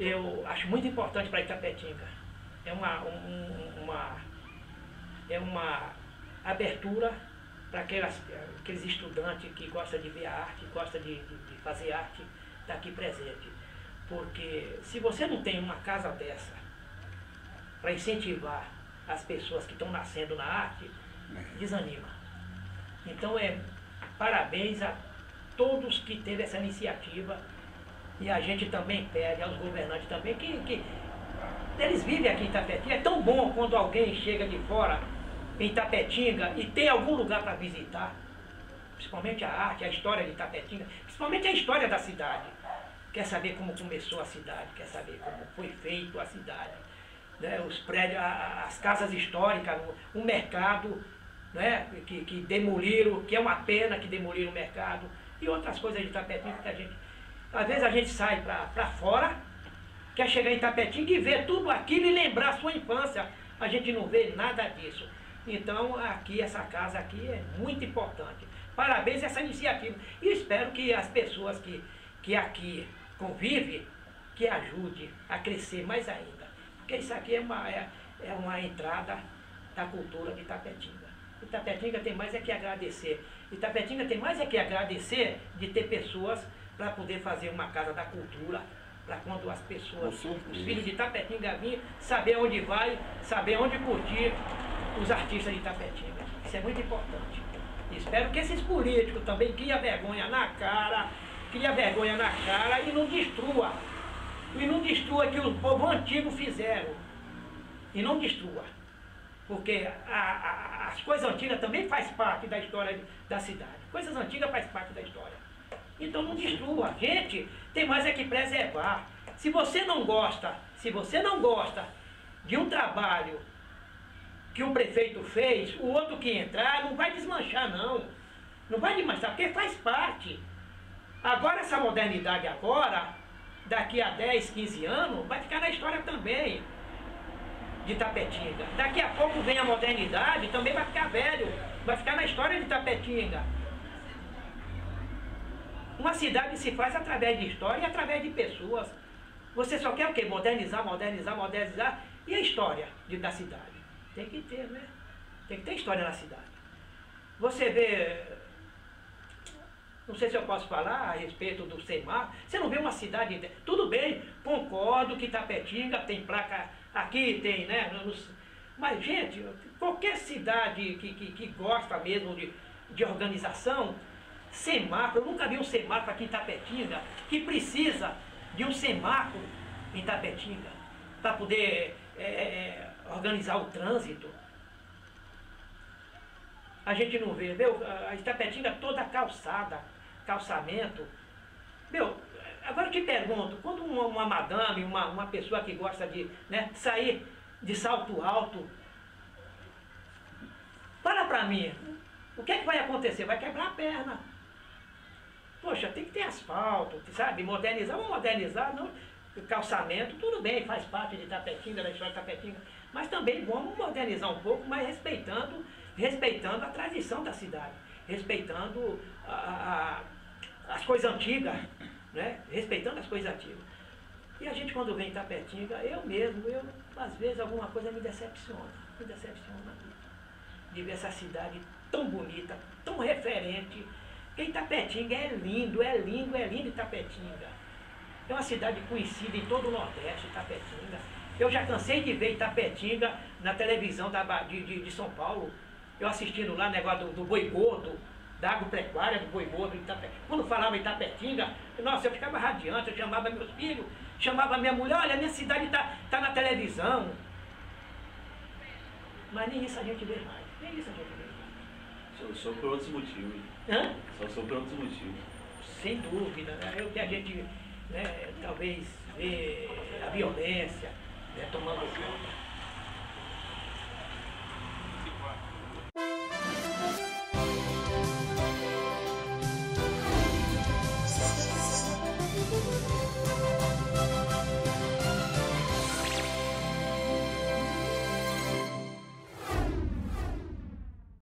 eu acho muito importante para Itapetinga. É uma abertura para aqueles estudantes que gostam de ver a arte, gostam de fazer arte, estar aqui presente. Porque se você não tem uma casa dessa para incentivar as pessoas que estão nascendo na arte, desanima. Então parabéns a todos que teve essa iniciativa, e a gente também pede aos governantes também que eles vivem aqui em Itapetinga. É tão bom quando alguém chega de fora em Itapetinga e tem algum lugar para visitar, principalmente a arte, a história de Itapetinga, principalmente a história da cidade. Quer saber como começou a cidade, quer saber como foi feito a cidade, né? Os prédios, as casas históricas, o mercado, né? que demoliram, que é uma pena que demoliram o mercado, e outras coisas de Itapetinga que às vezes a gente sai para fora, quer chegar em Itapetinga e ver tudo aquilo e lembrar a sua infância. A gente não vê nada disso. Então aqui, essa casa aqui é muito importante. Parabéns a essa iniciativa. E espero que as pessoas que aqui convivem, que ajude a crescer mais ainda. Porque isso aqui é uma entrada da cultura de Itapetinga. Itapetinga tem mais é que agradecer. Itapetinga tem mais é que agradecer de ter pessoas para poder fazer uma casa da cultura, para quando as pessoas, os filhos de Itapetinga virem, saber onde vai, saber onde curtir os artistas de Itapetinga. Isso é muito importante. Espero que esses políticos também criem vergonha na cara, e não destrua. E não destrua o que o povo antigo fizeram. E não destrua. Porque as coisas antigas também faz parte da história da cidade. Coisas antigas faz parte da história. Então não destrua. Gente, tem mais é que preservar. Se você não gosta de um trabalho que um prefeito fez, o outro que entrar não vai desmanchar, não. Não vai desmanchar, porque faz parte. Agora essa modernidade agora, daqui a 10, 15 anos, vai ficar na história também de Itapetinga. Daqui a pouco vem a modernidade, também vai ficar velho, vai ficar na história de Itapetinga. Uma cidade se faz através de história e através de pessoas. Você só quer o quê? Modernizar. E a história da cidade? Tem que ter, né? Tem que ter história na cidade. Você vê, não sei se eu posso falar a respeito do semáforo, você não vê uma cidade... Tudo bem, concordo que Itapetinga tem placa, aqui tem, né? Mas, gente, qualquer cidade que gosta mesmo de organização, semáforo, eu nunca vi um semáforo aqui em Itapetinga que precisa de um semáforo em Itapetinga para poder organizar o trânsito. A gente não vê, viu? A Itapetinga toda calçada, calçamento. Meu, agora eu te pergunto, quando uma madame, uma pessoa que gosta de, né, sair de salto alto, fala pra mim, o que é que vai acontecer? Vai quebrar a perna. Poxa, tem que ter asfalto, sabe? Modernizar, vamos modernizar, não? Calçamento, tudo bem, faz parte de Itapetinga, da história de Itapetinga, mas também vamos modernizar um pouco, mas respeitando a tradição da cidade, respeitando as coisas antigas, né? Respeitando as coisas antigas. E a gente, quando vem em Itapetinga, eu às vezes alguma coisa me decepciona de ver essa cidade tão bonita, tão referente. Porque Itapetinga é lindo Itapetinga. É uma cidade conhecida em todo o Nordeste, Itapetinga. Eu já cansei de ver Itapetinga na televisão de São Paulo. Eu assistindo lá o negócio do boi gordo, da agropecuária do boi gordo. Quando falava Itapetinga, nossa, eu ficava radiante, eu chamava meus filhos, chamava minha mulher, olha, minha cidade tá na televisão. Mas nem isso a gente vê mais, Só por outros motivos. Hã? Só por outros motivos. Sem dúvida, né? É o que a gente, né, talvez vê a violência, né, tomando conta.